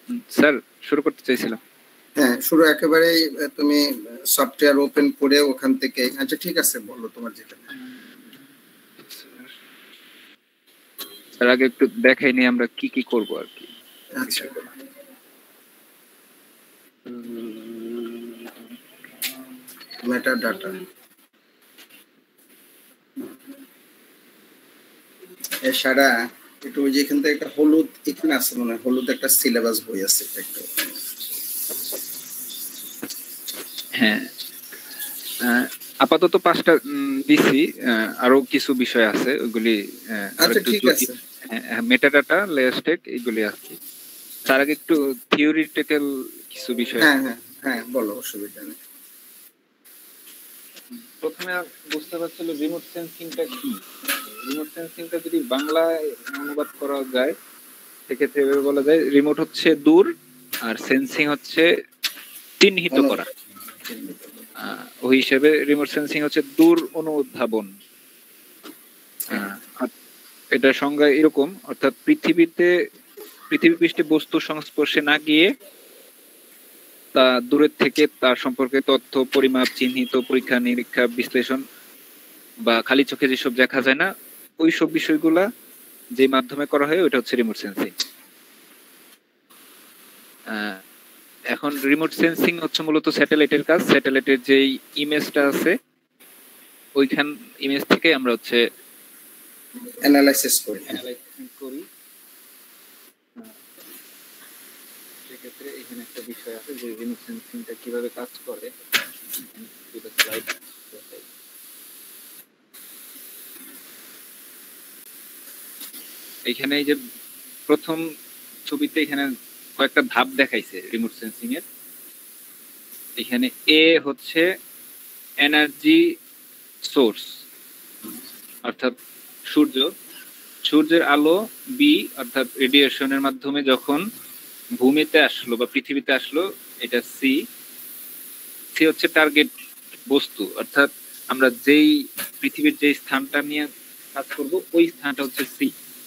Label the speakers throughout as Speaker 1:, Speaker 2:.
Speaker 1: Sir শুরু করতে চাইছিলাম।
Speaker 2: হ্যাঁ, শুরু একেবারেই তুমি সফটওয়্যার ওপেন করে ওখান থেকে। আচ্ছা ঠিক আছে, বলো তোমার যেটা।
Speaker 1: স্যার আগে একটু দেখাই নি আমরা কি কি করব আর কি।
Speaker 2: আচ্ছা, মেটা ডাটা সারা একটু যেখান থেকে একটা হলুদ এখানে আছে, মনে হয় হলুদ একটা সিলেবাস বই আছে একটু।
Speaker 1: হ্যাঁ, আপাতত 5টা দিছি, আরো কিছু বিষয় আছে ওইগুলি।
Speaker 2: আচ্ছা ঠিক আছে,
Speaker 1: মেটাডাটা, লেয়ার স্ট্যাক এগুলি আছে। তার আগে একটু থিওরিটিক্যাল কিছু বিষয়।
Speaker 2: হ্যাঁ হ্যাঁ হ্যাঁ বলো, অসুবিধা নেই।
Speaker 1: প্রথমে বুঝতে পারছিল রিমোট সেন্সিংটা কি। রিমোট সেন্সিংটা যদি বাংলায় অনুবাদ করা যায় সেক্ষেত্রে এভাবে বলা যায়, রিমোট হচ্ছে দূর আর সেন্সিং হচ্ছে চিহ্নিত করা। ওই হিসেবে রিমোট সেন্সিং হচ্ছে দূর অনুধাবন। এটা সংজ্ঞা এরকম, অর্থাৎ পৃথিবী পৃষ্ঠে বস্তুর সংস্পর্শে না গিয়ে তা দূরের থেকে তার সম্পর্কে তথ্য পরিমাপ, চিহ্নিত, পরীক্ষা নিরীক্ষা, বিশ্লেষণ বা খালি চোখে যেসব দেখা যায় না ওই সব বিষয়গুলা যে মাধ্যমে করা হয় ওটা হচ্ছে রিমোট সেন্সিং। এখন রিমোট সেন্সিং হচ্ছে মূলত স্যাটেলাইটের কাজ। স্যাটেলাইটের যে ইমেজটা আছে ওইখান ইমেজ থেকে আমরা হচ্ছে
Speaker 2: অ্যানালাইসিস করি।
Speaker 1: সেক্ষেত্রে এখানে একটা বিষয় আছে যে রিমোট সেন্সিংটা কিভাবে কাজ করে। এখানে এই যে প্রথম ছবিতে এখানে কয়েকটা ধাপ দেখাইছে রিমোট সেন্সিং এর। এখানে এ হচ্ছে এনার্জি সোর্স, অর্থাৎ সূর্যের আলো। বি অর্থাৎ রেডিয়েশনের মাধ্যমে যখন ভূমিতে আসলো বা পৃথিবীতে আসলো, এটা সি হচ্ছে টার্গেট বস্তু, অর্থাৎ আমরা যেই পৃথিবীর যে স্থানটা নিয়ে কাজ করব ওই স্থানটা হচ্ছে সি।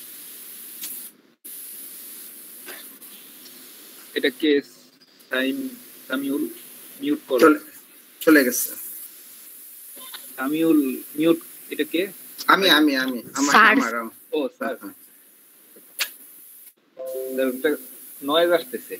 Speaker 1: এটাকে সামিউল মিউট করো,
Speaker 2: চলে গেছে।
Speaker 1: সামিউল মিউট, এটাকে
Speaker 2: আমি
Speaker 1: ও স্যার একটা নয়েজ আসতেছে।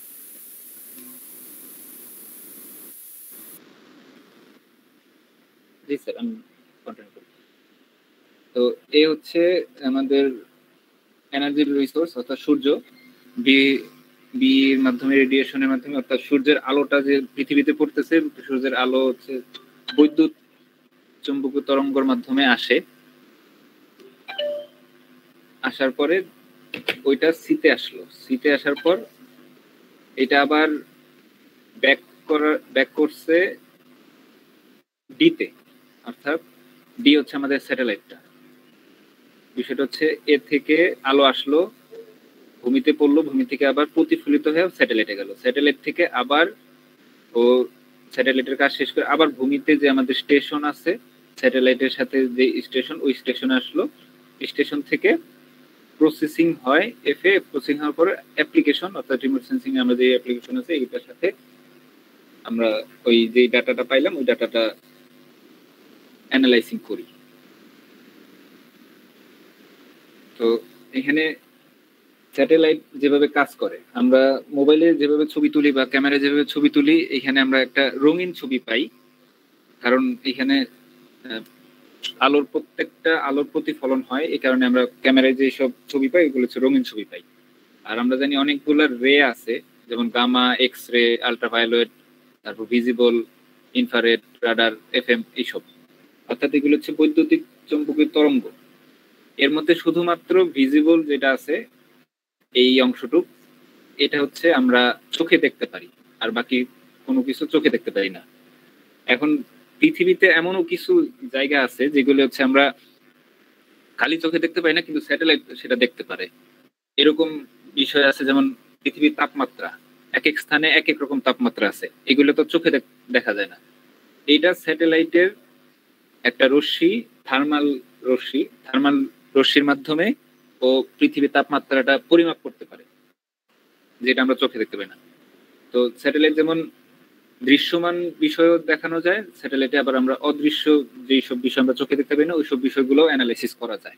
Speaker 1: জি স্যার, আমি কন্টিনিউ করি। তো এ হচ্ছে আমাদের এনার্জি রিসোর্স অর্থাৎ সূর্য। বি এর মাধ্যমে রেডিয়েশনের মাধ্যমে অর্থাৎ সূর্যের আলোটা যে পৃথিবীতে পড়তেছে, সূর্যের আলো হচ্ছে বৈদ্যুৎ চুম্বকীয় তরঙ্গের মাধ্যমে আসার পরে ওইটা সিতে আসলো। সিতে আসার পর এটা আবার ব্যাক করছে ডিতে, অর্থাৎ ডি হচ্ছে আমাদের স্যাটেলাইটটা। বিষয়টা হচ্ছে এ থেকে আলো আসলো, ভূমিতে পড়লো, ভূমি থেকে আবার প্রতিফলিত হয়ে স্যাটেলাইটে গেল, স্যাটেলাইট থেকে আবার ও স্যাটেলাইটের কাজ শেষ করে আবার ভূমিতে যে আমাদের স্টেশন আছে স্যাটেলাইটের সাথে যে স্টেশন, ওই স্টেশনে আসলো। স্টেশন থেকে প্রসেসিং হয় এফএ, প্রসেসিং হওয়ার পরে অ্যাপ্লিকেশন অর্থাৎ রিমোট সেন্সিং এ আমরা যে অ্যাপ্লিকেশন আছে এইটার সাথে আমরা ওই যে ডাটাটা পাইলাম ওই ডাটাটা অ্যানালাইসিং করি। তো এখানে স্যাটেলাইট যেভাবে কাজ করে, আমরা মোবাইলে যেভাবে ছবি তুলি বা ক্যামেরায় যেভাবে ছবি তুলি, এখানে আমরা একটা রঙিন ছবি পাই। কারণ এখানে প্রত্যেকটা আলোর প্রতিফলন হয়, এই কারণে আমরা ক্যামেরায় যে সব ছবি পাই ওগুলো হচ্ছে রঙিন ছবি পাই। আর আমরা জানি অনেকগুলো রে আছে, যেমন গামা, এক্স রে, আলট্রাভায়োলেট, তারপর ভিজিবল, ইনফ্রারেড, রাডার, এফএম, এইসব। অর্থাৎ এগুলো হচ্ছে বৈদ্যুতিক চুম্বকীয় তরঙ্গ। এর মধ্যে শুধুমাত্র ভিজিবল যেটা আছে এই অংশটুক, এটা হচ্ছে আমরা চোখে দেখতে পারি, আর বাকি কোনো কিছু চোখে দেখতে পারি না। এখন পৃথিবীতে এমনও কিছু জায়গা আছে যেগুলো হচ্ছে আমরা খালি চোখে দেখতে পাই না, কিন্তু স্যাটেলাইট সেটা দেখতে পারে। এরকম বিষয় আছে, যেমন পৃথিবীর তাপমাত্রা এক এক স্থানে এক এক রকম তাপমাত্রা আছে, এগুলো তো চোখে দেখা যায় না। এইটা স্যাটেলাইটের একটা রশ্মি, থার্মাল রশ্মির মাধ্যমে ও পৃথিবীর তাপমাত্রাটা পরিমাপ করতে পারে। যেটা আমরা চোখে দেখতে পাই না। তো স্যাটেলাইট যেমন দৃশ্যমান বিষয়ও দেখানো যায়, স্যাটেলাইটে আবার আমরা অদৃশ্য যেই সব বিষয় আমরা চোখে দেখতে পাই না ওইসব বিষয়গুলো অ্যানালাইসিস করা যায়।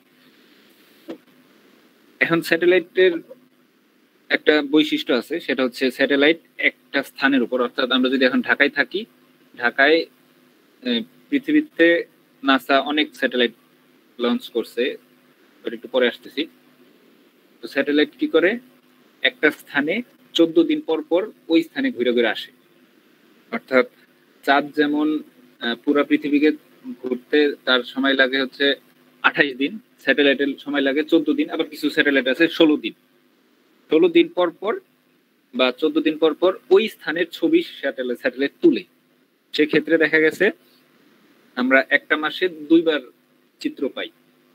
Speaker 1: এখন স্যাটেলাইটের একটা বৈশিষ্ট্য আছে, সেটা হচ্ছে স্যাটেলাইট একটা স্থানের উপর, অর্থাৎ আমরা যদি এখন ঢাকায় থাকি, ঢাকায় পৃথিবীতে নাসা অনেক স্যাটেলাইট লঞ্চ করছে, একটু পরে আসতেছি। তো স্যাটেলাইট কি করে, একটা স্থানে 14 দিন পর পর ওই স্থানে ঘুরে ঘুরে আসে। অর্থাৎ চাঁদ যেমন পুরো পৃথিবীকে ঘুরতে তার সময় লাগে হচ্ছে 28 দিন, স্যাটেলাইটের সময় লাগে 14 দিন, আবার কিছু স্যাটেলাইট আছে 16 দিন। 16 দিন পর পর বা 14 দিন পর পর ওই স্থানের ছবি স্যাটেলাইট তুলে। সেক্ষেত্রে দেখা গেছে আমরা একটা মাসে 2 বার চিত্র পাই।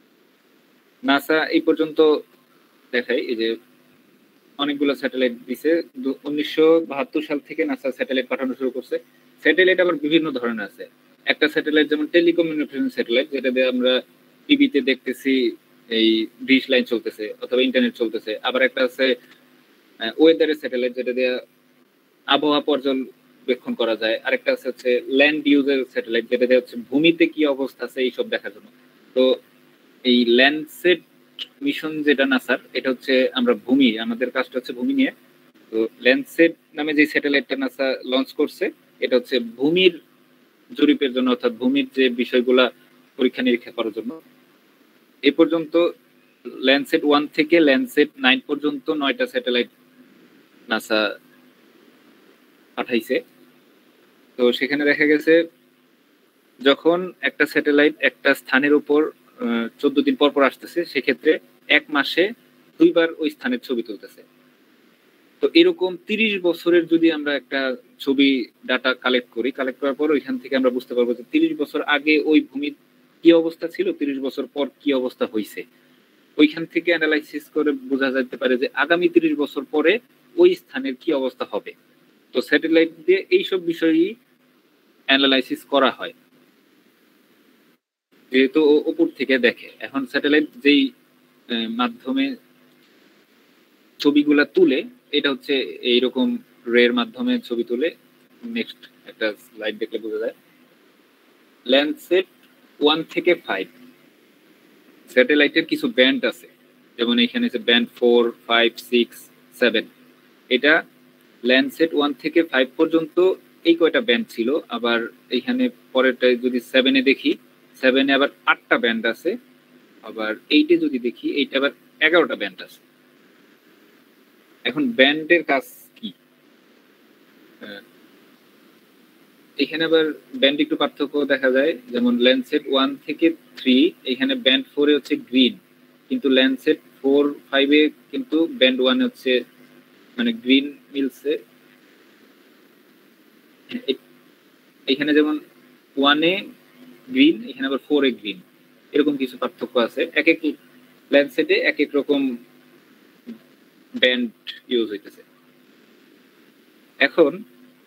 Speaker 1: নাসা এই পর্যন্ত দেখায়, এই যে অনেকগুলো স্যাটেলাইট দিছে, 1972 সাল থেকে নাসা স্যাটেলাইট পাঠানো শুরু করছে। স্যাটেলাইট আবার বিভিন্ন ধরনের আছে। একটা স্যাটেলাইট যেমন টেলিকমিউনিকেশন স্যাটেলাইট, যেটা দিয়ে আমরা টিভিতে দেখতেছি এই ডিশ লাইন চলতেছে অথবা ইন্টারনেট চলতেছে। আবার একটা আছে ওয়েদারের স্যাটেলাইট, যেটা দিয়ে আবহাওয়া পর্যবেক্ষণ করা যায়। আরেকটা আছে হচ্ছে ল্যান্ড ইউজের স্যাটেলাইট, যেটা দিয়ে হচ্ছে ভূমিতে কি অবস্থা আছে এইসব দেখার জন্য। তো এই ল্যান্ডসেট মিশন যেটা নাসার, এটা হচ্ছে আমরা ভূমি, আমাদের কাজটা হচ্ছে ভূমি নিয়ে। তো ল্যান্ডসেট নামে যে স্যাটেলাইটটা নাসা লঞ্চ করছে, এটা হচ্ছে ভূমির জরিপের জন্য, অর্থাৎ ভূমির যে বিষয়গুলা পরীক্ষা নিরীক্ষা করার জন্য। এ পর্যন্ত ল্যান্ডসেট 1 থেকে ল্যান্ডসেট 9 পর্যন্ত 9টা স্যাটেলাইট নাসা পাঠাইছে। তো সেখানে দেখা গেছে যখন একটা স্যাটেলাইট একটা স্থানের উপর 14 দিন পর পর আসতেছে, সেক্ষেত্রে এক মাসে 2 বার ওই স্থানের ছবি তুলতেছে। তো এরকম 30 বছরের যদি আমরা একটা ছবি ডাটা কালেক্ট করার পর ওইখান থেকে আমরা বুঝতে পারবো যে 30 বছর আগে ওই ভূমির কি অবস্থা ছিল, 30 বছর পর কি অবস্থা হয়েছে। ওইখান থেকে অ্যানালাইসিস করে বোঝা যেতে পারে যে আগামী 30 বছর পরে ওই স্থানের কি অবস্থা হবে। তো স্যাটেলাইট দিয়ে এইসব বিষয়ই অ্যানালাইসিস করা হয়, যেহেতু উপর থেকে দেখে। এখন স্যাটেলাইট যেই মাধ্যমে ছবিগুলা তুলে, এটা হচ্ছে এইরকম রের মাধ্যমে ছবি তুলে। নেক্সট একটা স্লাইড দেখলে বোঝা যায়। ল্যান্ডসেট 1 থেকে 5 স্যাটেলাইটের কিছু ব্যান্ড আছে, যেমন এখানে যে ব্যান্ড 4, 5, 6, 7। এটা ল্যান্ডসেট 1 থেকে 5 পর্যন্ত এই কয়টা ব্যান্ড ছিল। আবার এইখানে পরেরটা যদি 7 এ দেখি, 7 এ আবার 8টা ব্যান্ড আছে। আবার 8 এ যদি দেখি, 8 আবার 11টা ব্যান্ড আছে। এখন ব্যান্ডের কাজ কি, এখানে আবার ব্যান্ড একটু পার্থক্য দেখা যায়। যেমন ল্যান্ডসেট 1 থেকে 3 এখানে ব্যান্ড 4 এ হচ্ছে গ্রিন, কিন্তু ল্যান্ডসেট 4, 5 এ কিন্তু ব্যান্ড 1 এ হচ্ছে মানে গ্রিন মিলছে। এখানে যেমন 1 এ গ্রিন, এখানে আবার 4 এ গ্রিন, এরকম কিছু পার্থক্য আছে। এক এক ল্যান্ডসেটে এক এক রকম ব্যান্ড ইউজ হইতেছে। এখন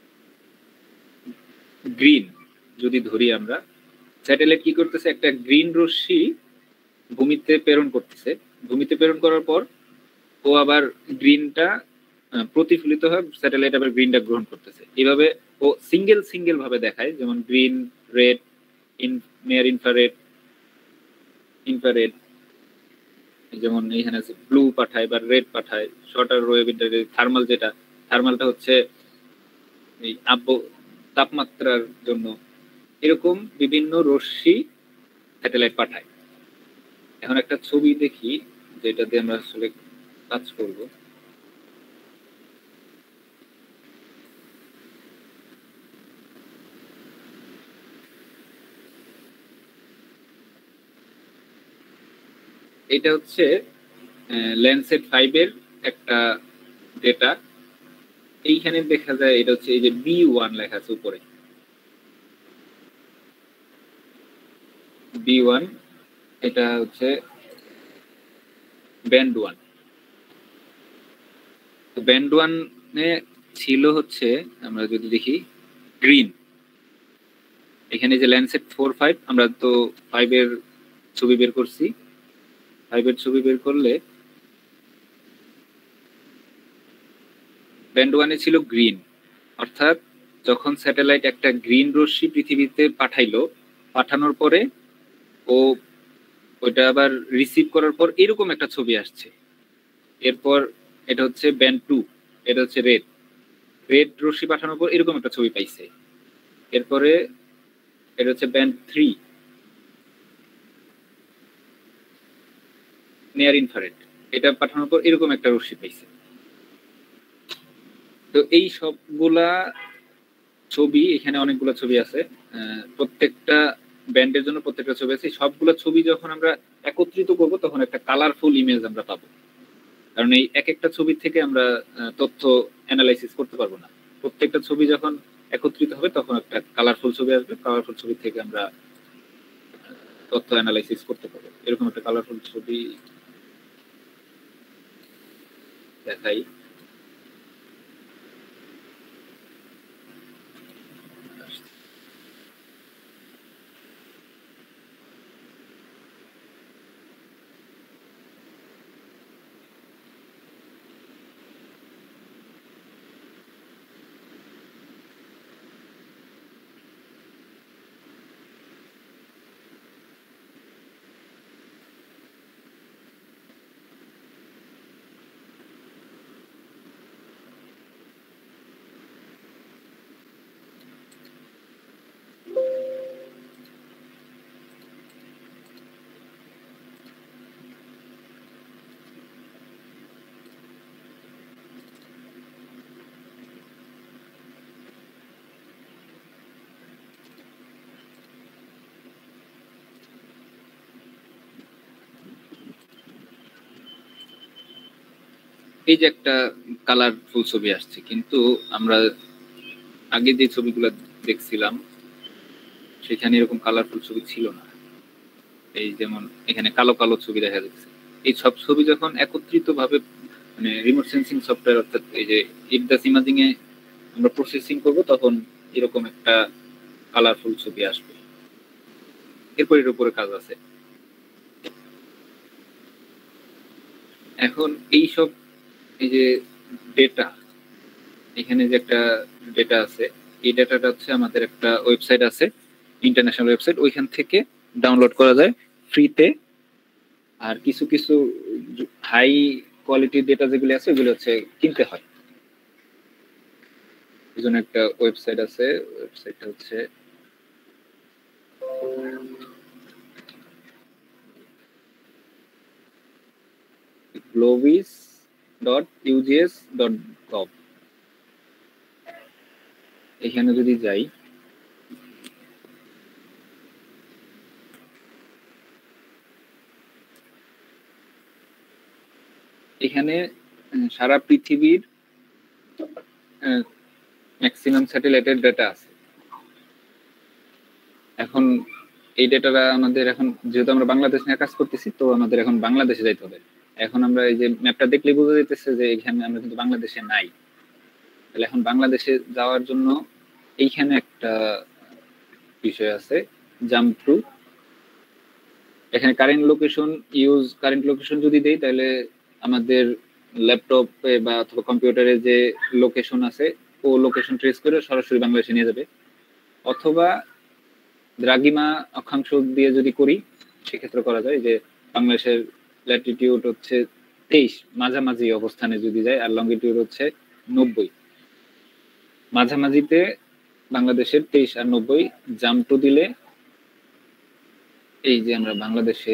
Speaker 1: গ্রিন যদি ধরি আমরা, স্যাটেলাইট কি করতেছে, একটা গ্রিন রশ্মি ভূমিতে প্রেরণ করতেছে। ভূমিতে প্রেরণ করার পর ও আবার গ্রিনটা প্রতিফলিত হয়, স্যাটেলাইট আবার গ্রিনটা গ্রহণ করতেছে। এইভাবে ও সিঙ্গেল ভাবে দেখায়, যেমন গ্রিন, রেড, নিয়ার ইনফ্রারেড, যেমন এখানে আছে ব্লু পাঠায় বা রেড পাঠায়, শর্টার ওয়েভ ইন্টারনেট, থার্মাল, যেটা থার্মালটা হচ্ছে এই তাপমাত্রার জন্য। এরকম বিভিন্ন রশ্মি স্যাটেলাইট পাঠায়। এখন একটা ছবি দেখি যেটা দিয়ে আমরা আসলে কাজ করব। এটা হচ্ছে ল্যান্ডসেট 5 এর একটা ডেটা। এইখানে দেখা যায় এটা হচ্ছে এই যে B1 লেখা আছে উপরে, B1, এটা হচ্ছে ব্যান্ড 1। তো ব্যান্ড 1 এ ছিল হচ্ছে, আমরা যদি দেখি গ্রিন, এখানে যে ল্যান্ডসেট 4, 5, আমরা তো 5 এর ছবি বের করছি। 5 এর ছবি বের করলে ব্যান্ড 1-এ ছিল গ্রিন, অর্থাৎ যখন স্যাটেলাইট একটা গ্রিন রশ্মি পৃথিবীতে পাঠাইলো, পাঠানোর পরে ও ওইটা আবার রিসিভ করার পর এরকম একটা ছবি আসছে। এরপর এটা হচ্ছে ব্যান্ড 2, এটা হচ্ছে রেড, রেড রশ্মি পাঠানোর পর এরকম একটা ছবি পাইছে। এরপরে এটা হচ্ছে ব্যান্ড 3, নিয়ার ইনফ্রারেড, এটা পাঠানোর পর এরকম একটা রশ্মি পাইছে। তো এই সবগুলা ছবি, এখানে অনেকগুলো ছবি আছে, প্রত্যেকটা ব্যান্ডের জন্য প্রত্যেকটা ছবি আছে। সবগুলো ছবি যখন আমরা একত্রিত করব তখন একটা কালারফুল ইমেজ আমরা পাবো, কারণ এই এক একটা ছবি থেকে আমরা তথ্য অ্যানালাইসিস করতে পারবো না। প্রত্যেকটা ছবি যখন একত্রিত হবে তখন একটা কালারফুল ছবি আসবে, কালারফুল ছবি থেকে আমরা তথ্য অ্যানালাইসিস করতে পারবো। এরকম একটা কালারফুল ছবি দেখাই। এই যে একটা কালারফুল ছবি আসছে, কিন্তু আমরা আগে যে ছবিগুলো দেখছিলাম সেখানে এরকম কালারফুল ছবি ছিল না। এই যেমন এখানে কালো কালো ছবি দেখা যাচ্ছে। এই সব ছবি যখন একত্রিত ভাবে মানে রিমোট সেন্সিং সফটওয়্যার অর্থাৎ এই যে ইরদাস ইমাজিং এ আমরা প্রসেসিং করব, তখন এরকম একটা কালারফুল ছবি আসবে। এরপর এর উপরে কাজ আছে। এখন এই সব এই যে ডেটা, এখানে যে একটা ডেটা আছে, এই ডেটাটা হচ্ছে আমাদের একটা ওয়েবসাইট আছে, ইন্টারন্যাশনাল ওয়েবসাইট, ওইখান থেকে ডাউনলোড করা যায় ফ্রিতে। আর কিছু কিছু হাই কোয়ালিটির ডেটা যেগুলো আছে ওইগুলো হচ্ছে কিনতে হয়। এই জন্য একটা ওয়েবসাইট আছে, ওয়েবসাইটটা হচ্ছে glovis.ugs.gov। এখানে যদি যাই, এখানে সারা পৃথিবীর ম্যাক্সিমাম স্যাটেলাইটের ডেটা আছে। এখন এই ডেটাটা আমাদের, এখন যেহেতু আমরা বাংলাদেশ নিয়ে কাজ করতেছি, তো আমাদের এখন বাংলাদেশে যাইতে হবে। এখন আমরা এই যে ম্যাপটা দেখলে বোঝা যাইতেছে যে এখানে আমরা কিন্তু বাংলাদেশে নাই। তাহলে এখন বাংলাদেশে যাওয়ার জন্য এইখানে একটা বিষয় আছে, জাম্প টু। এখানে কারেন্ট লোকেশন যদি দেই, তাহলে আমাদের ল্যাপটপে বা অথবা কম্পিউটারে যে লোকেশন আছে ও লোকেশন ট্রেস করে সরাসরি বাংলাদেশে নিয়ে যাবে। অথবা দ্রাঘিমা অক্ষাংশ দিয়ে যদি করি সেক্ষেত্রে করা যায় যে বাংলাদেশের ল্যাটিটিউড হচ্ছে 23, মাঝামাঝি অবস্থানে যদি যায়, আর লঙ্গিটিউড হচ্ছে 90। মাঝামাঝিতে বাংলাদেশের 23 আর 90 জাম্প টু দিলে এই যে আমরা বাংলাদেশে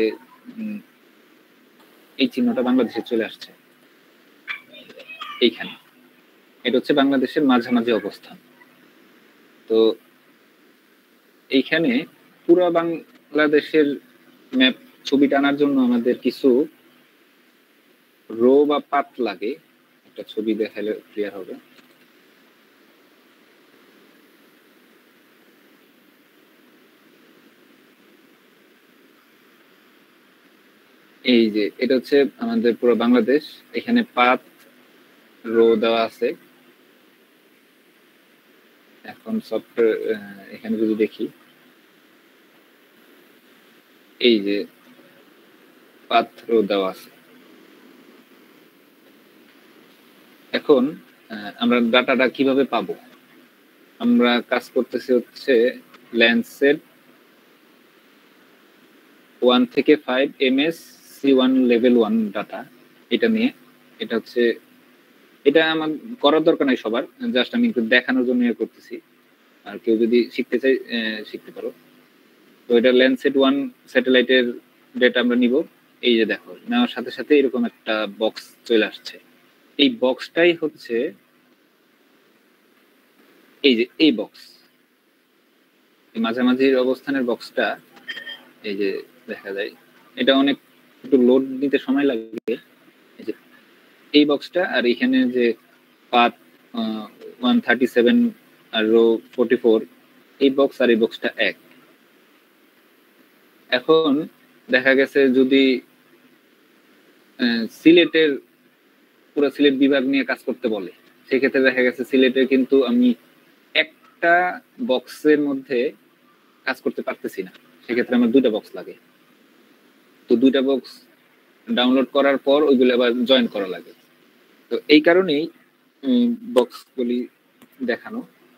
Speaker 1: এই চিহ্নটা বাংলাদেশে চলে আসছে এইখানে। এটা হচ্ছে বাংলাদেশের মাঝামাঝি অবস্থান। তো এইখানে পুরো বাংলাদেশের ম্যাপ ছবি টানার জন্য আমাদের কিছু রো বা পাত লাগে। একটা ছবি দেখালে ক্লিয়ার হবে। এই যে এটা হচ্ছে আমাদের পুরো বাংলাদেশ, এখানে পাত রো দেওয়া আছে। এখন সফটওয়্যার এখানে যদি দেখি, এই যে পাত রো দেওয়া আছে। এখন আমরা ডাটাটা কিভাবে পাবো? আমরা কাজ করতেছি হচ্ছে ল্যান্ডসেট 1 থেকে 5 ms C1 লেভেল 1 ডাটা, এটা নিয়ে। এটা হচ্ছে, এটা আমার করার দরকার নাই সবার, জাস্ট আমি একটু দেখানোর জন্য করতেছি, আর কেউ যদি শিখতে চাই শিখতে পারো। তো এটা ল্যান্ডসেট 1 স্যাটেলাইটের ডেটা আমরা নিব। এই যে দেখো, নেওয়ার সাথে সাথে এরকম একটা বক্স চলে আসছে। এই বক্সটাই হচ্ছে এই যে এই বক্স, মাঝামাঝি অবস্থানের বক্সটা এই যে দেখা যায়। এটা অনেক একটু লোড নিতে সময় লাগে। এই যে এই বক্সটা, আর এখানে যে পাথ 137 আর রো 44, এই বক্স আর এই বক্সটা এক। এখন দেখা গেছে যদি সিলেটের পুরো সিলেট বিভাগ নিয়ে কাজ করতে বলে, সেক্ষেত্রে দেখা গেছে সিলেটের কিন্তু আমি একটা বক্সের মধ্যে কাজ করতে পারতেছি না, সেক্ষেত্রে আমার দুইটা বক্স লাগে। তো দুইটা বক্স ডাউনলোড করার পর ওইগুলো আবার জয়েন করা লাগে। তো এই কারণেই বক্সগুলি দেখানো।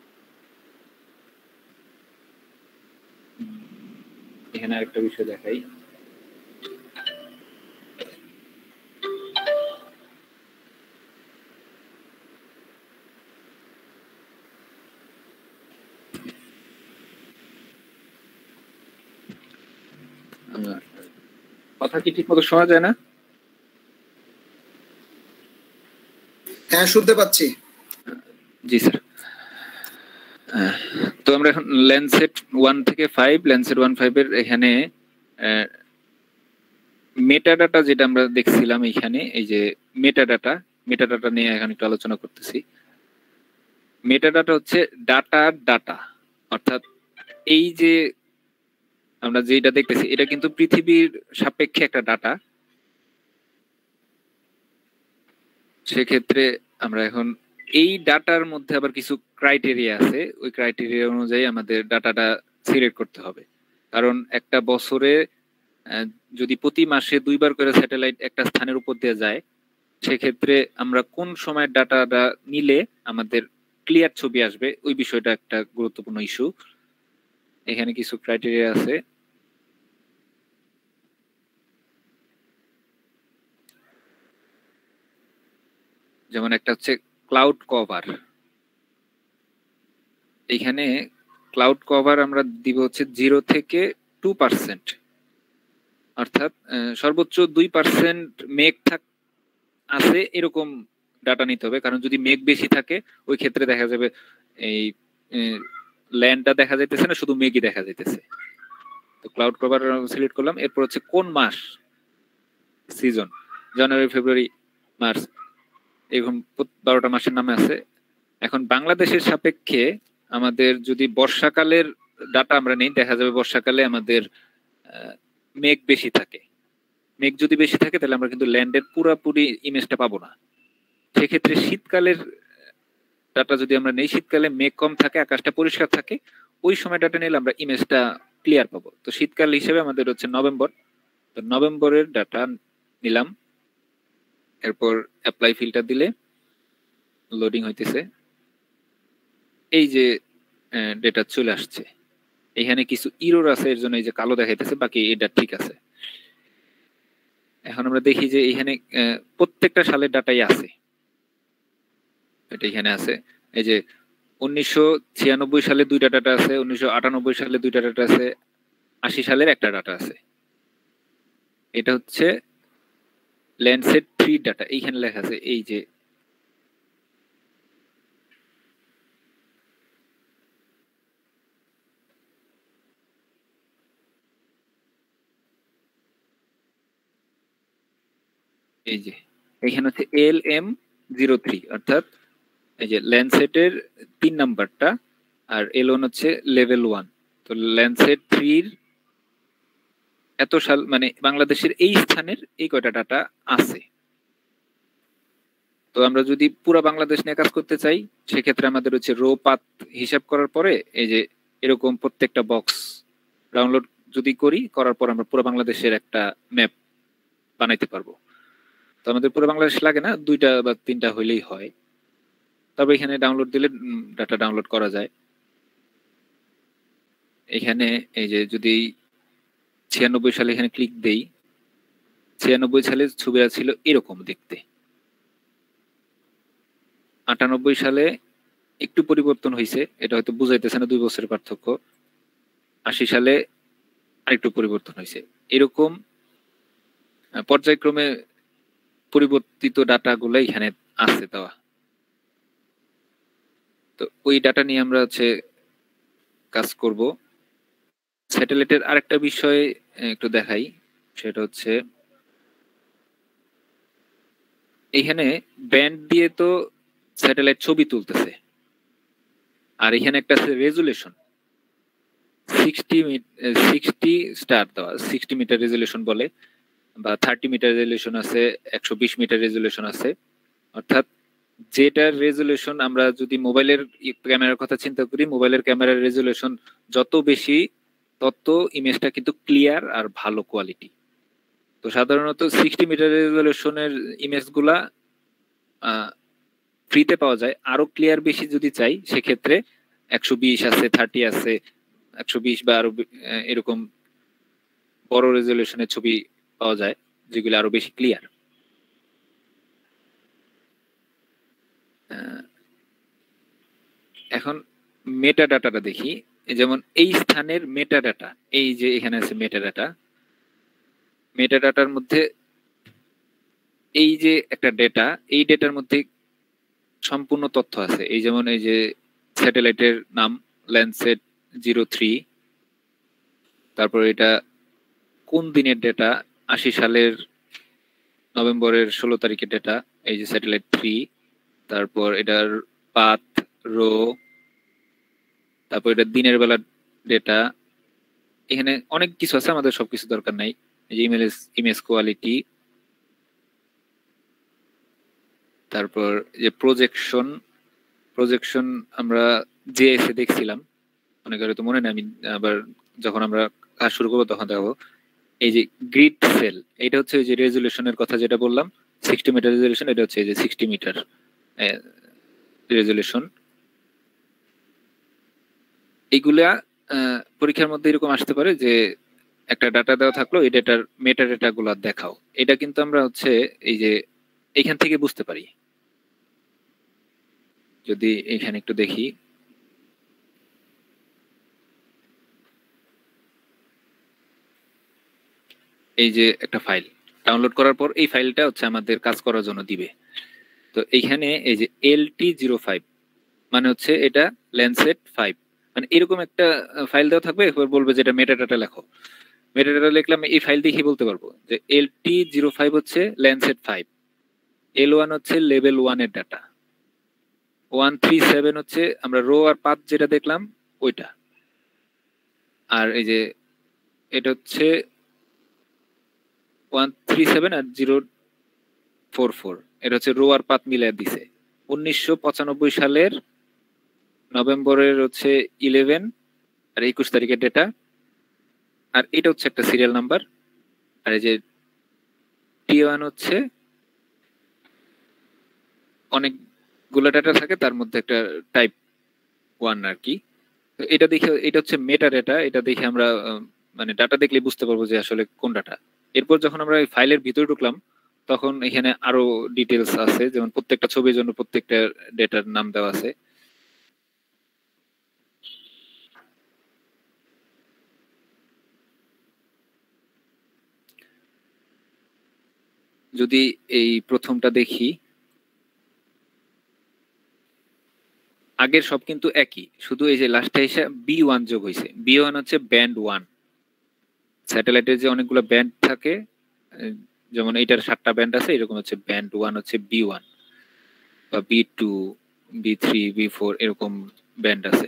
Speaker 1: এখানে আরেকটা বিষয় দেখাই। কথা কি ঠিক মতো শোনা যায় না?
Speaker 2: হ্যাঁ, শুনতে পাচ্ছি।
Speaker 1: জি স্যার। তো আমরা এখন ল্যান্ডসেট 1 থেকে 5, ল্যান্ডসেট 1.5 এর এখানে মেটাডাটা যেটা আমরা দেখছিলাম, এখানে এই যে মেটাডাটা নিয়ে এখন একটু আলোচনা করতেছি। মেটাডাটা হচ্ছে ডাটা, অর্থাৎ এই যে আমরা যেটা দেখতেছি এটা কিন্তু পৃথিবীর সাপেক্ষে একটা ডাটা। সেক্ষেত্রে আমরা এখন এই ডাটার মধ্যে আবার কিছু ক্রাইটেরিয়া আছে, ওই ক্রাইটেরিয়া অনুযায়ী আমাদের ডাটাটা সিলেক্ট করতে হবে। কারণ একটা বছরে যদি প্রতি মাসে 2 বার করে স্যাটেলাইট একটা স্থানের উপর দিয়ে যায়, সেক্ষেত্রে আমরা কোন সময় ডাটাটা নিলে আমাদের ক্লিয়ার ছবি আসবে, ওই বিষয়টা একটা গুরুত্বপূর্ণ ইস্যু। এখানে কিছু ক্রাইটেরিয়া আছে। যেমন একটা হচ্ছে ক্লাউড কভার। এখানে ক্লাউড কভার আমরা দিব হচ্ছে 0 থেকে 2%, অর্থাৎ সর্বোচ্চ 2% মেঘ আছে এরকম ডাটা নিতে হবে। কারণ যদি মেঘ বেশি থাকে, ওই ক্ষেত্রে দেখা যাবে এই ল্যান্ডটা দেখা যাইতেছে না, শুধু মেঘই দেখা যাইতেছে। তো ক্লাউড কভার সিলেক্ট করলাম। এরপর হচ্ছে কোন মাস, সিজন, জানুয়ারি, ফেব্রুয়ারি, মার্চ, এরকম 12টা মাসের নামে আছে। এখন বাংলাদেশের সাপেক্ষে আমাদের যদি বর্ষাকালের ডাটা আমরা নেই, দেখা যাবে বর্ষাকালে আমাদের মেঘ বেশি থাকে। মেঘ যদি বেশি থাকে তাহলে আমরা কিন্তু ল্যান্ডের পুরোপুরি ইমেজটা পাবো না। সেক্ষেত্রে শীতকালের ডাটা যদি আমরা নেই, শীতকালে মেঘ কম থাকে, আকাশটা পরিষ্কার থাকে, ওই সময় ডাটা নিলে আমরা ইমেজটা ক্লিয়ার পাবো। তো শীতকাল হিসেবে আমাদের হচ্ছে নভেম্বর। তো নভেম্বরের ডাটা নিলাম। এরপর অ্যাপ্লাই ফিল্টার দিলে লোডিং হইতেছে। এই যে ডেটা চলে আসছে। এখানে কিছু ইরর আছে, এর জন্য এই যে কালো দেখাইতেছে, বাকি এটা ঠিক আছে। এখন আমরা দেখি যে এখানে প্রত্যেকটা সালের ডাটাই আছে। এটা এখানে আছে। এই যে 1996 সালে 2টা ডাটা আছে, 1998 সালে 2টা ডাটা আছে, 80 সালের একটা ডাটা আছে। এটা হচ্ছে ল্যান্ডসেট 3 ডাটা, এইখানে লেখা আছে। এই যে এই যে এখানে হচ্ছে LM03, অর্থাৎ এই যে ল্যান্ডসেটের 3 নাম্বারটা, আর L1 হচ্ছে লেভেল 1। তো ল্যান্ডসেট 3 এত সাল মানে বাংলাদেশের এই স্থানের এই কয়টা ডাটা আছে। তো আমরা যদি পুরো বাংলাদেশ নিয়ে কাজ করতে চাই, সেক্ষেত্রে আমাদের হচ্ছে রো পাথ হিসাব করার পরে এই যে এরকম প্রত্যেকটা বক্স ডাউনলোড যদি করার পর আমরা পুরো বাংলাদেশের একটা ম্যাপ বানাইতে পারবো। তো আমাদের পুরো বাংলাদেশ লাগে না, 2টা বা 3টা হইলেই হয়। তারপর এখানে ডাউনলোড দিলে ডাটা ডাউনলোড করা যায়। এখানে এই যে যদি 96 সালে এখানে ক্লিক দেই, 96 সালে ছবিটা ছিল এরকম দেখতে। 98 সালে একটু পরিবর্তন হয়েছে, এটা হয়তো বুঝাইতেছে না 2 বছরের পার্থক্য। 80 সালে আরেকটু পরিবর্তন হয়েছে। এরকম পর্যায়ক্রমে পরিবর্তিত ডাটাগুলো এখানে আছে দেওয়া। তো ওই ডাটা নিয়ে আমরা কাজ করব। স্যাটেলাইটের আরেকটা বিষয় একটু দেখাই, সেটা হচ্ছে এখানে ব্যান্ড দিয়ে তো স্যাটেলাইট ছবি তুলতেছে, আর এখানে একটা আছে রেজুলেশন 60 স্টার দেওয়া, 60 মিটার রেজুলেশন বলে, বা 30 মিটার রেজুলেশন আছে, 120 মিটার রেজুলেশন আছে। অর্থাৎ যেটার রেজুলেশন আমরা যদি মোবাইলের ক্যামেরার কথা চিন্তা করি, মোবাইলের ক্যামেরার রেজুলেশন যত বেশি তত ইমেজটা কিন্তু ক্লিয়ার আর ভালো কোয়ালিটি। তো সাধারণত 60 মিটার রেজুলেশনের ইমেজগুলা ফ্রিতে পাওয়া যায়। আরো ক্লিয়ার বেশি যদি চাই সেক্ষেত্রে 120 আছে, 30 আছে, 120 বা আরো এরকম বড় রেজুলেশনের ছবি পাওয়া যায় যেগুলো আরো বেশি ক্লিয়ার। এখন মেটা ডাটাটা দেখি। যেমন এই স্থানের মেটা ডাটা, এই যে এখানে আছে মেটা ডাটা। মেটা ডাটার মধ্যে এই যে একটা ডেটা, এই ডেটার মধ্যে সম্পূর্ণ তথ্য আছে। এই যেমন এই যে স্যাটেলাইটের নাম ল্যান্ডসেট 03, তারপর এটা কোন দিনের ডেটা, 80 সালের নভেম্বরের 16 তারিখের ডেটা, এই যে স্যাটেলাইট 3, তারপর এটার পাথ, রো, তারপর এটা দিনের বেলা ডেটা। এখানে অনেক কিছু আছে, আমাদের সবকিছু দরকার নাই। এই যে ইমেজ কোয়ালিটি, তারপর যে প্রজেকশন আমরা যে এসে দেখছিলাম, অনেকের তো মনে নেই, আমি আবার যখন আমরা কাজ শুরু করবো তখন দেখাবো। এই যে গ্রিড সেল, এটা হচ্ছে ওই যে রেজুলেশনের কথা যেটা বললাম, 60 মিটার রেজুলেশন, এটা হচ্ছে এই যে 60 মিটার রেজুলেশন। এইগুলা পরীক্ষার মধ্যে এরকম আসতে পারে যে একটা ডাটা দেওয়া থাকলো, এই ডেটার মেটা ডেটা গুলা দেখাও। এটা কিন্তু আমরা এই যে এখান থেকে বুঝতে পারি। যদি এখানে একটু দেখি, এই যে একটা ফাইল ডাউনলোড করার পর এই ফাইলটা আমাদের কাজ করার জন্য দিবে। তো এইখানে এই যে LT05 মানে এটা ল্যান্ডসেট 5, মানে এরকম একটা ফাইল দেওয়া থাকবে। এরপর বলবে যে এটা মেটাডাটা লেখো। মেটাডাটা লিখলাম, এই ফাইল দেখে বলতে পারবো যে LT05 হচ্ছে ল্যান্ডসেট 5, L1 হচ্ছে লেভেল 1 এর ডাটা, 137 হচ্ছে আমরা রো আর পাথ যেটা দেখলাম ওইটা, আর এই যে এটা হচ্ছে 137 আর 044, এটা হচ্ছে রো আর পাথ মিলায় দিছে। 1995 সালের নভেম্বরের 11 আর 21 তারিখের ডেটা, আর এটা হচ্ছে একটা সিরিয়াল নাম্বার। আর এই যে T1 হচ্ছে অনেকগুলো ডাটা থাকে, তার মধ্যে একটা টাইপ 1 আর কি। তো এটা দেখে, এটা হচ্ছে মেটা ডাটা, এটা দেখে আমরা মানে ডাটা দেখলে বুঝতে পারবো যে আসলে কোন ডাটা। এরপর যখন আমরা এই ফাইলের ভিতরে ঢুকলাম তখন এখানে আরো ডিটেলস আছে, যেমন প্রত্যেকটা ছবির জন্য প্রত্যেকটা ডেটার নাম দেওয়া আছে। যদি এই প্রথমটা দেখি, আগের সব কিন্তু একই, শুধু এই যে লাস্টে এসে B1 যোগ হয়েছে। B1 হচ্ছে ব্যান্ড 1। স্যাটেলাইটের যে অনেকগুলো ব্যান্ড থাকে, যেমন এইটার 7টা ব্যান্ড আছে, এরকম হচ্ছে ব্যান্ড 1 হচ্ছে B1, বা B2, B3, B4 এরকম ব্যান্ড আছে।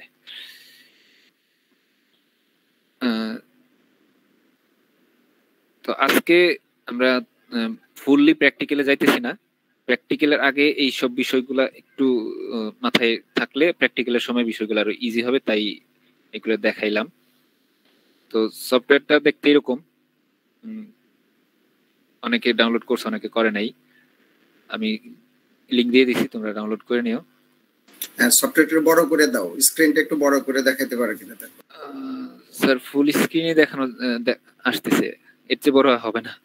Speaker 1: তো আজকে আমরা ফুললি প্র্যাকটিক্যালে যাইতেছি না। প্র্যাকটিক্যালের আগে এই সব বিষয়গুলো একটু মাথায় থাকলে প্র্যাকটিক্যালের সময় বিষয়গুলো আরো ইজি হবে, তাই এগুলো দেখাইলাম। তো সফটওয়্যারটা দেখতে এরকম, অনেকে ডাউনলোড করছে অনেকে করে নাই, আমি লিংক দিয়ে দিছি, তোমরা ডাউনলোড করে নিও।
Speaker 2: সফটওয়্যারটা বড় করে দাও, স্ক্রিনটা একটু বড় করে দেখাতে পারো কিনা দেখো।
Speaker 1: স্যার ফুল স্ক্রিনে দেখানো আসতেছে, এর চেয়ে বড় হবে না।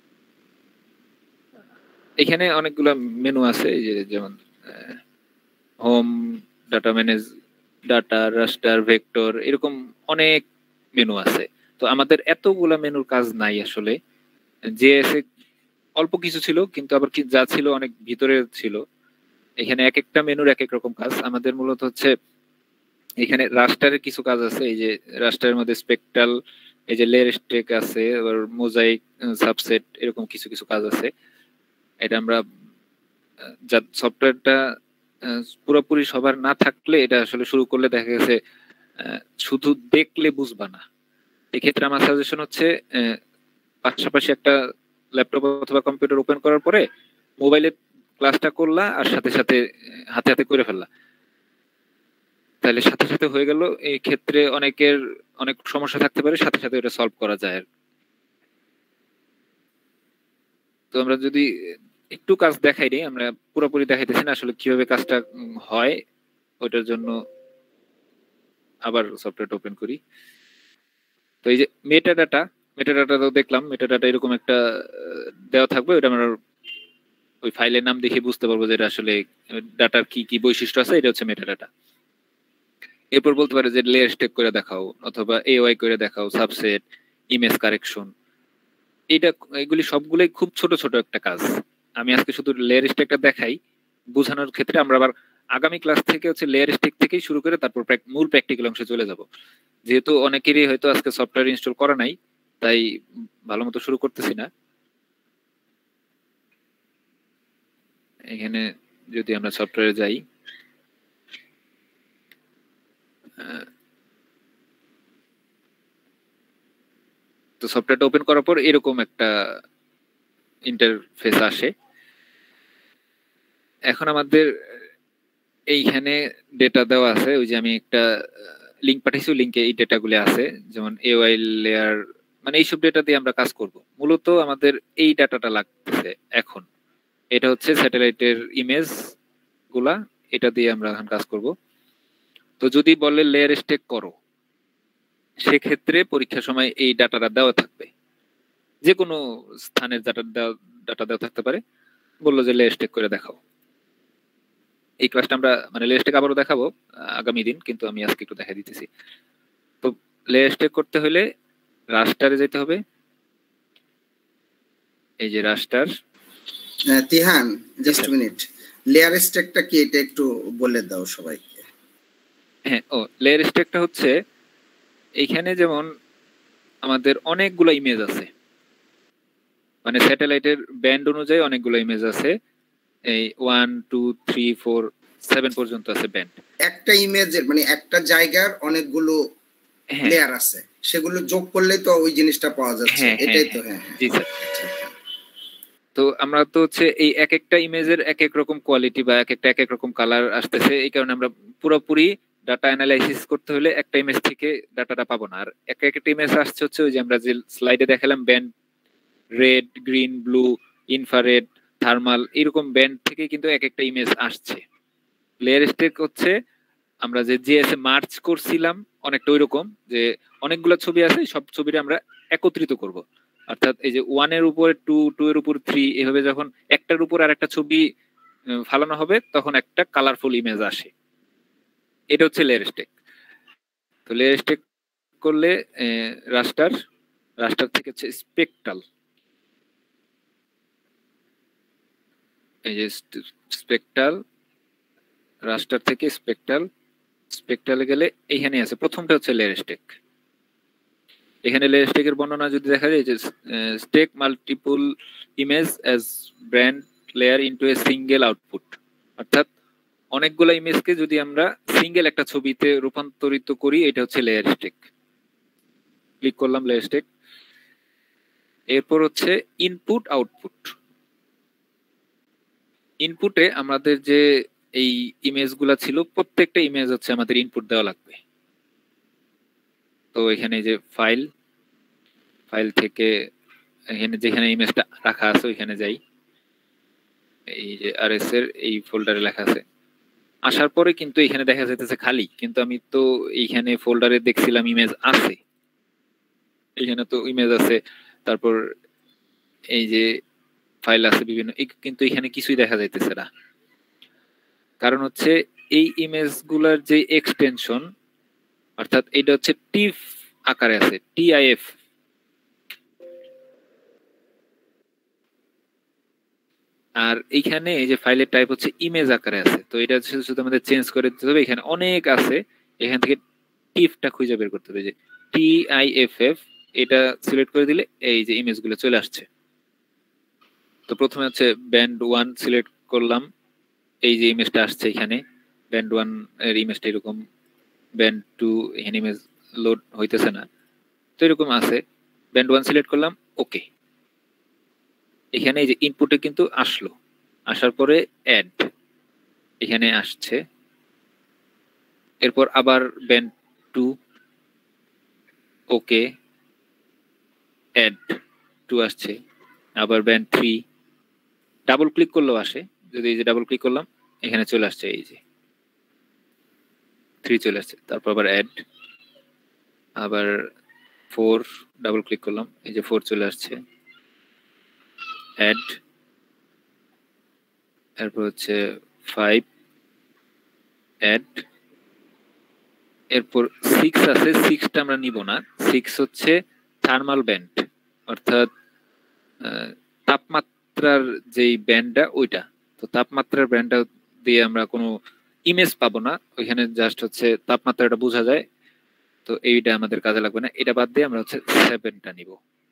Speaker 1: এখানে অনেকগুলো মেনু আছে, এই যে যেমন home, data manage, data, raster, vector, এরকম অনেক মেনু আছে। তো আমাদের এতগুলা মেনুর কাজ নাই আসলে। যে অল্প কিছু ছিল, কিন্তু আবার যা ছিল অনেক ভিতরে ছিল। এখানে এক একটা মেনুর এক এক রকম কাজ। আমাদের মূলত হচ্ছে এখানে রাস্টারের কিছু কাজ আছে, এই যে রাস্টারের মধ্যে স্পেকট্রাল, এই যে লেয়ার স্টেক আছে, আবার মোজাইক, সাবসেট, এরকম কিছু কিছু কাজ আছে। এটা আমরা সফটওয়্যারটা পুরোপুরি সবার না থাকলে এটা আসলে শুরু করলে দেখা গেছে শুধু দেখলে বুঝবা না। এক্ষেত্রে আমার সাজেশন হচ্ছে পাশাপাশি একটা ল্যাপটপ অথবা কম্পিউটার ওপেন করার পরে মোবাইলে ক্লাসটা করলা আর সাথে সাথে হাতে হাতে করে ফেললা, তাহলে সাথে সাথে হয়ে গেল। এই ক্ষেত্রে অনেকের অনেক সমস্যা থাকতে পারে, সাথে সাথে এটা সলভ করা যায়। তো আমরা যদি একটু কাজ দেখাই নি, আমরা পুরোপুরি দেখাইতেছি না আসলে কিভাবে কাজটা হয়, ওইটার জন্য আবার সফটওয়্যারটা ওপেন করি। তো এই যে মেটা ডাটা তো দেখলাম, মেটা ডাটা এরকম একটা দেওয়া থাকবে, ওটা আমরা ওই ফাইলের নাম দেখে বুঝতে পারবো যে এটা আসলে ডাটার কি কি বৈশিষ্ট্য আছে, এটা হচ্ছে মেটা ডাটা। এরপর বলতে পারে যে লেয়ার স্টেক করে দেখাও, অথবা এওয়াই করে দেখাও, সাবসেট, ইমেজ কারেকশন। এগুলি সবগুলোই খুব ছোট ছোট একটা কাজ। আমি আজকে শুধু লেয়ার স্টেকটা দেখাই বোঝানোর ক্ষেত্রে। আমরা আবার আগামী ক্লাস থেকে হচ্ছে লেয়ার স্টেক থেকেই শুরু করে তারপর মূল প্র্যাকটিক্যাল অংশে চলে যাব। যেহেতু অনেকেরই হয়তো আজকে সফটওয়্যার ইনস্টল করা নাই, তাই ভালো মতো শুরু করতেছি না। এখানে যদি আমরা সফটওয়্যারে যাই, তো সফটওয়্যারটা ওপেন করার পর এরকম একটা ইন্টারফেস আসে। এখন আমাদের এইখানে ডেটা দেওয়া আছে, ওই যে আমি একটা লিঙ্ক পাঠিয়েছি, লিঙ্কে এই ডেটাগুলো আছে, যেমন এওয়াই লেয়ার, মানে এইসব ডেটা দিয়ে আমরা কাজ করব। মূলত আমাদের এই ডাটাটা লাগতেছে এখন, এটা হচ্ছে স্যাটেলাইটের ইমেজ গুলা, এটা দিয়ে আমরা এখন কাজ করব। তো যদি বলে লেয়ার স্টেক করো, সেক্ষেত্রে পরীক্ষার সময় এই ডাটাটা দেওয়া থাকবে, যে কোনো স্থানের ডাটা দেওয়া থাকতে পারে। বললো যে লেয়ার স্টেক করে দেখাও। এই ক্লাসটা আমরা মানে লেয়ার স্টেক আবারও দেখাবো আগামী দিন, কিন্তু আমি আজকে একটু দেখা দিতেছি। তো লেয়ার স্টেক করতে হলে রাস্টারে যেতে হবে, এই যে raster.
Speaker 2: Tihan, just minute, layer স্টেকটা কি এটা একটু বলে দাও সবাইকে।
Speaker 1: হ্যাঁ, ও লেয়ার স্টেকটা হচ্ছে এইখানে যেমন আমাদের অনেকগুলো ইমেজ আছে, মানে স্যাটেলাইটের ব্যান্ড অনুযায়ী অনেকগুলো ইমেজ আছে, এই 1 2 3 4 7 পর্যন্ত আছে ব্যান্ড।
Speaker 2: একটা ইমেজের মানে একটা জায়গার অনেকগুলো লেয়ার আছে, সেগুলো যোগ করলে তো ওই জিনিসটা পাওয়া যাচ্ছে, এটাই তো? হ্যাঁ,
Speaker 1: জি স্যার। তো আমরা তো হচ্ছে এই এক একটা ইমেজের এক এক রকম কোয়ালিটি বা এক এক রকম কালার আসতেছে, এই কারণে আমরা পুরোপুরি ডাটা অ্যানালাইসিস করতে হলে একটা ইমেজ থেকে ডাটাটা পাবো না। আর একটা ইমেজ আসছে হচ্ছে ওই যে আমরা যে স্লাইডে দেখালাম, band red, green, blue, infrared, thermal, এরকম ব্যান্ড থেকে কিন্তু এক একটা ইমেজ আসছে। লেয়ার স্টেক হচ্ছে আমরা যে জিএসএ মার্চ করছিলাম অনেকটা ওইরকম, যে অনেকগুলো ছবি আছে, সব ছবিটা আমরা একত্রিত করব। অর্থাৎ এই যে 1 এর উপরে 2, 2 এর উপর 3, এভাবে যখন একটার উপর আর একটা ছবি ফালানো হবে তখন একটা কালারফুল ইমেজ আসে। এটা হচ্ছে লেয়ার স্টেক। তো লেয়ার স্টেক করলে রাস্টার থেকে হচ্ছে স্পেকট্রাল, এই যে স্পেকট্রাল, রাস্টার থেকে স্পেকট্রালে গেলে এইখানে আছে প্রথমটা হচ্ছে লেয়ার স্টেক। এখানে লেয়ার স্টেকের বর্ণনা যদি দেখা যায়, যে stack multiple image as brand layer into a single output, অর্থাৎ অনেকগুলো ইমেজকে যদি আমরা সিঙ্গেল একটা ছবিতে রূপান্তরিত করি, এটা হচ্ছে লেয়ার স্টেক। ক্লিক করলাম লেয়ার স্টেক। এরপর হচ্ছে ইনপুট আউটপুট। ইনপুটে আমাদের যে এই ইমেজগুলা ছিল, প্রত্যেকটা ইমেজ হচ্ছে আমাদের ইনপুট দেওয়া লাগবে। তো এখানে যে ফাইল থেকে এখানে যেখানে ইমেজটা রাখা আছে ওইখানে যাই, এই যে আরএস এর এই ফোল্ডারে লেখা আছে আসার পরে কিন্তু এখানে দেখা যাইতেছে খালি, কিন্তু আমি তো এইখানে ফোল্ডারে দেখছিলাম ইমেজ আছে, এখানে তো ইমেজ আছে, তারপর এই যে ফাইল আছে বিভিন্ন, কিন্তু এখানে কিছুই দেখা যাইতেছে না। কারণ হচ্ছে এই ইমেজ গুলার যে এক্সটেনশন, অর্থাৎ এটা হচ্ছে টিফ আকারে আছে, টিআইএফ। আর এইখানে এই যে ফাইলের টাইপ হচ্ছে ইমেজ আকারে আছে, তো এটা শুধু আমাদের চেঞ্জ করে দিতে হবে। এখানে অনেক আছে, এখান থেকে টিফটা খুঁজে বের করতে হবে, যে টিআইএফএফ, এটা সিলেক্ট করে দিলে এই যে ইমেজ গুলো চলে আসছে। তো প্রথমে হচ্ছে ব্যান্ড 1 সিলেক্ট করলাম, এই যে ইমেজটা আসছে এখানে ব্যান্ড 1 এর ইমেজটা এরকম, ব্যান্ড 2 এখানে ইমেজ লোড হইতেছে না, তো এরকম আছে। ব্যান্ড 1 সিলেক্ট করলাম, ওকে। এখানে এই যে ইনপুটে কিন্তু আসলো, আসার পরে অ্যাড এখানে আসছে, এরপর আবার ব্যান্ড 2, ওকে, অ্যাড 2 আসছে, আবার ব্যান্ড 3, ডাবল ক্লিক করলেও আসে, যদি এই যে ডাবল ক্লিক করলাম এখানে চলে আসছে, এই যে 3 চলে আসছে, তারপর আবার অ্যাড, আবার 4 ডাবল ক্লিক করলাম, এই যে 4 চলে আসছে, অ্যাড, এরপর হচ্ছে 5, অ্যাড, এরপর 6 আছে, 6টা আমরা নিব না, 6 হচ্ছে থার্মাল ব্যান্ড, অর্থাৎ তাপমাত্রার যেই ব্যান্ডটা ওইটা। তো তাপমাত্রার ব্যান্ডটা দিয়ে আমরা কোনো ইমেজ পাবো না, ওইখানে জাস্ট হচ্ছে তাপমাত্রাটা বোঝা যায়, তো এইটা আমাদের কাজে লাগবে না, এটা বাদ দিয়ে আমরা হচ্ছে 7টা নিব,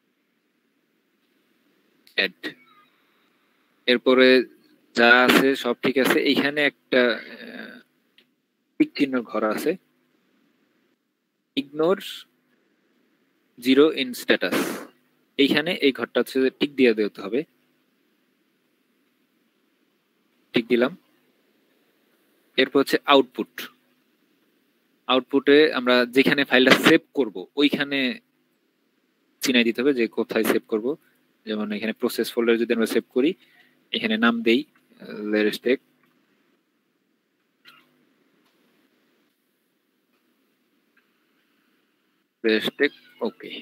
Speaker 1: অ্যাড। এরপরে যা আছে সব ঠিক আছে, এইখানে একটা টিক চিহ্ন ঘর আছে, ইগনোর 0 ইন স্ট্যাটাস, এইখানে এই ঘরটা হচ্ছে টিক দিয়ে দিতে হবে, টিক দিলাম। এরপর হচ্ছে আউটপুট, আউটপুটে আমরা যেখানে ফাইলটা সেভ করব ওইখানে চিনাই দিতে হবে যে কোথায় সেভ করব। যেমন এখানে প্রসেস ফোল্ডার যদি আমরা সেভ করি, এখানে নাম দেই লেরেস্টেক, লেরেস্টেক, ওকে।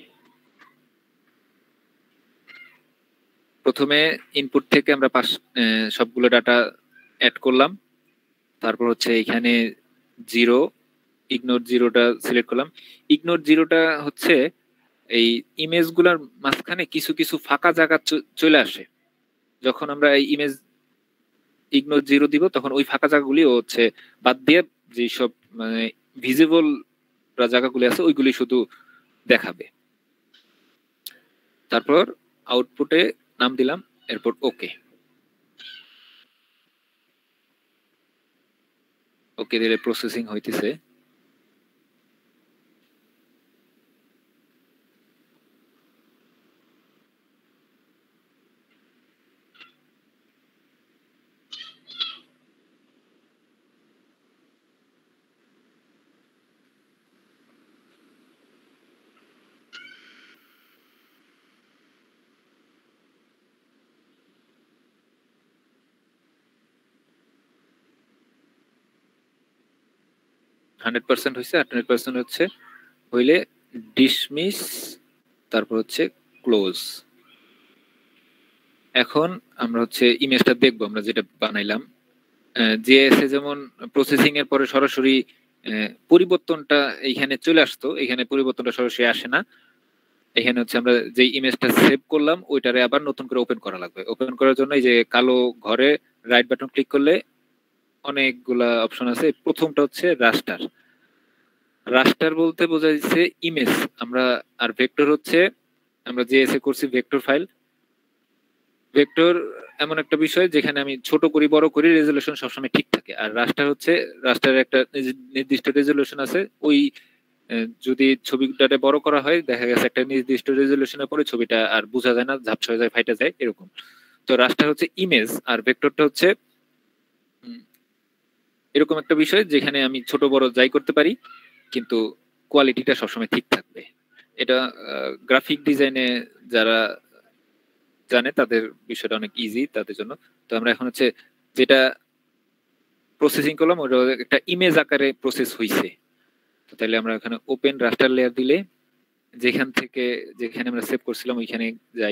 Speaker 1: প্রথমে ইনপুট থেকে আমরা সবগুলো ডাটা অ্যাড করলাম, তারপর হচ্ছে এখানে 0, ইগনোর 0টা সিলেক্ট করলাম। ইগনোর 0টা হচ্ছে এই ইমেজগুলোর মাঝখানে কিছু কিছু ফাঁকা জায়গা চলে আসে, যখন আমরা এই ইমেজ ইগনোর 0 দিব তখন ওই ফাঁকা জায়গাগুলি হচ্ছে বাদ দিয়ে যেসব মানে ভিজিবল জায়গাগুলি আছে ওইগুলি শুধু দেখাবে। তারপর আউটপুটে নাম দিলাম, এরপর ওকে, ওকে দিলে প্রসেসিং হইতেছে। হান্ড্রেড পার্সেন্ট হয়েছে, 100% হচ্ছে, হইলে ডিসমিস, তারপর হচ্ছে ক্লোজ। এখন আমরা হচ্ছে ইমেজটা দেখবো আমরা যেটা বানাইলাম, জিএসএ যেমন প্রসেসিং এর পরে সরাসরি পরিবর্তনটা এইখানে চলে আসতো, এখানে পরিবর্তনটা সরাসরি আসে না। এখানে হচ্ছে আমরা যে ইমেজটা সেভ করলাম ওইটারে আবার নতুন করে ওপেন করা লাগবে। ওপেন করার জন্য এই যে কালো ঘরে রাইট বাটন ক্লিক করলে অনেকগুলা অপশন আছে, প্রথমটা হচ্ছে রাস্টার। রাস্টার বলতে বোঝা যাচ্ছে ইমেজ আমরা, আর ভেক্টর হচ্ছে আমরা জিএসএ করছি ভেক্টর ফাইল। ভেক্টর এমন একটা বিষয় যেখানে আমি ছোট করি বড় করি রেজলিউশন সবসময় ঠিক থাকে, আর রাস্টার হচ্ছে রাস্টারের একটা নির্দিষ্ট রেজলিউশন আছে, ওই যদি ছবিটাকে বড় করা হয় দেখা গেছে একটা নির্দিষ্ট রেজলিউশনের পরে ছবিটা আর বোঝা যায় না, ঝাপসা হয়ে যায়, ফাইটা যায়, এরকম। তো রাস্টার হচ্ছে ইমেজ আর ভেক্টরটা হচ্ছে এরকম একটা বিষয় যেখানে আমি ছোট বড় যাই করতে পারি কিন্তু কোয়ালিটিটা সবসময় ঠিক থাকবে। এটা গ্রাফিক ডিজাইনে যারা জানে তাদের বিষয়টা অনেক ইজি তাদের জন্য। তো আমরা এখন হচ্ছে যেটা প্রসেসিং করলাম, ওটা একটা ইমেজ আকারে প্রসেস হইছে। তো তাহলে আমরা এখানে ওপেন রাস্টার লেয়ার দিলে যেখান থেকে যেখানে আমরা সেভ করছিলাম ওইখানে যাই,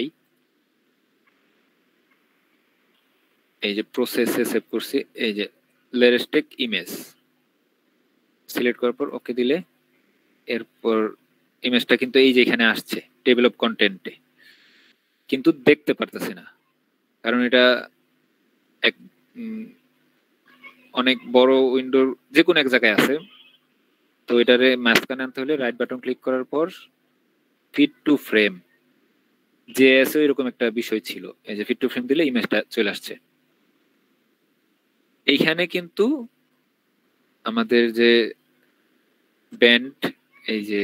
Speaker 1: এই যে প্রসেসে সেভ করছি, এই যে লেয়ারস্টেক ইমেজ সিলেক্ট করার পর ওকে দিলে এরপর ইমেজটা কিন্তু এই যে এখানে আসছে টেবিল অফ কন্টেন্টে, কিন্তু দেখতে পারতেছি না কারণ এটা এক অনেক বড় উইন্ডোর যে কোনো এক জায়গায় আছে। তো এটারে মাঝখানে আনতে হলে রাইট বাটন ক্লিক করার পর ফিট টু ফ্রেম জেএসও এরকম একটা বিষয় ছিল, এই যে ফিট টু ফ্রেম দিলে ইমেজটা চলে আসছে। এইখানে কিন্তু আমাদের যে ব্যান্ড, এই যে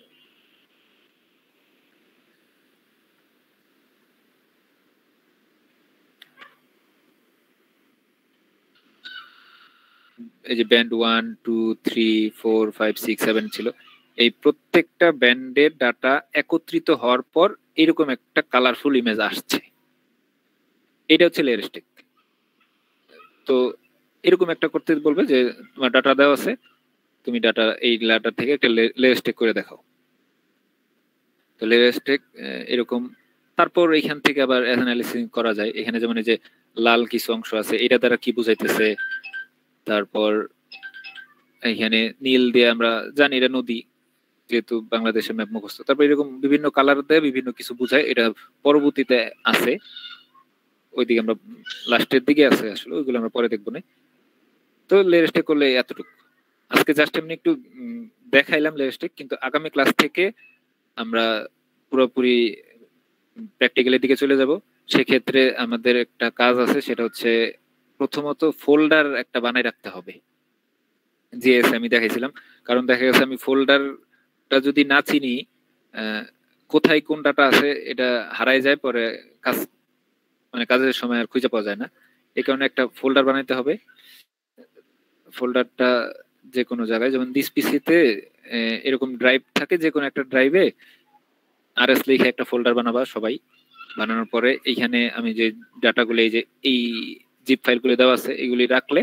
Speaker 1: ব্যান্ড 1 2 3 4 5 6 7 ছিল, এই প্রত্যেকটা ব্যান্ডের ডাটা একত্রিত হওয়ার পর এরকম একটা কালারফুল ইমেজ আসছে, এটা হচ্ছে লেয়ার স্টেক। তো এরকম একটা করতে বলবে যে তোমার ডাটা দেওয়া আছে, তুমি ডাটা এই ডাটা থেকে একটা লেয়ার স্টেক করে দেখাও। তো লেয়ার স্টেক এরকম, তারপর এখান থেকে আবার অ্যানালাইসিস করা যায়। এখানে যেমন এই যে লাল কিছু অংশ আছে, এটা দ্বারা কি বুঝাইতেছে, তারপর এখানে নীল দিয়ে আমরা জানি এটা নদী, যেহেতু বাংলাদেশের ম্যাপ মুখস্থ। তারপর এরকম বিভিন্ন কালার দিয়ে বিভিন্ন কিছু বুঝায়, এটা পরবর্তীতে আছে, ওইদিকে আমরা লাস্টের দিকে আছে আসলে, ওইগুলো আমরা পরে দেখবো না। তো লেয়ার স্টেক করলে এতটুকু আজকে জাস্ট এমনি একটু দেখাইলাম লেয়ার স্টেক, কিন্তু আগামী ক্লাস থেকে আমরা পুরোপুরি প্র্যাকটিক্যালের দিকে চলে যাব। সেক্ষেত্রে আমাদের একটা কাজ আছে, সেটা হচ্ছে প্রথমত ফোল্ডার একটা বানাই রাখতে হবে, জিএস আমি দেখাইছিলাম। কারণ দেখা গেছে আমি ফোল্ডারটা যদি না চিনি, কোথায় কোন ডাটা আছে এটা হারাই যায়, পরে কাজ মানে কাজের সময় আর খুঁজে পাওয়া যায় না। এই কারণে একটা ফোল্ডার বানাইতে হবে। ফোল্ডারটা যে কোনো জায়গায়, যেমন দিস পিসিতে এরকম ড্রাইভ থাকে, যে কোনো একটা ড্রাইভে আরএস লিখে একটা ফোল্ডার বানাবা সবাই। বানানোর পরে এইখানে আমি যে ডাটাগুলো, এই যে এই জিপ ফাইলগুলো দেওয়া আছে, এগুলি রাখলে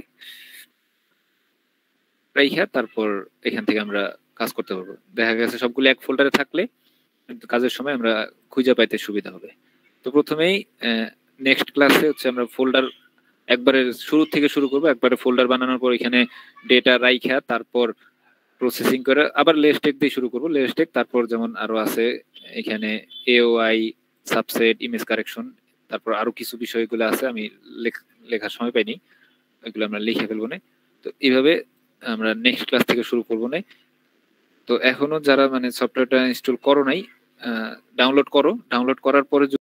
Speaker 1: তারপর এখান থেকে আমরা কাজ করতে পারবো। দেখা গেছে সবগুলো এক ফোল্ডারে থাকলে কাজের সময় আমরা খুঁজে পাইতে সুবিধা হবে। তো প্রথমেই নেক্সট ক্লাসে হচ্ছে আমরা ফোল্ডার একবারে শুরু থেকে শুরু করবো। একবারে ফোল্ডার বানানোর পর এখানে ডেটা রাইখা তারপর প্রসেসিং করে আবার লেস্টেক দিয়ে শুরু করবো। লেস্টেক তারপর যেমন আরো আছে এখানে এওআই, সাবসেট, ইমেজ কারেকশন, তারপর আরো কিছু বিষয়গুলো আছে আমি লেখার সময় পাইনি, ওইগুলো আমরা লিখে ফেলবো না। তো এইভাবে আমরা নেক্সট ক্লাস থেকে শুরু করবো না। তো এখনো যারা মানে সফটওয়্যারটা ইনস্টল করো নাই, ডাউনলোড করো। ডাউনলোড করার পরে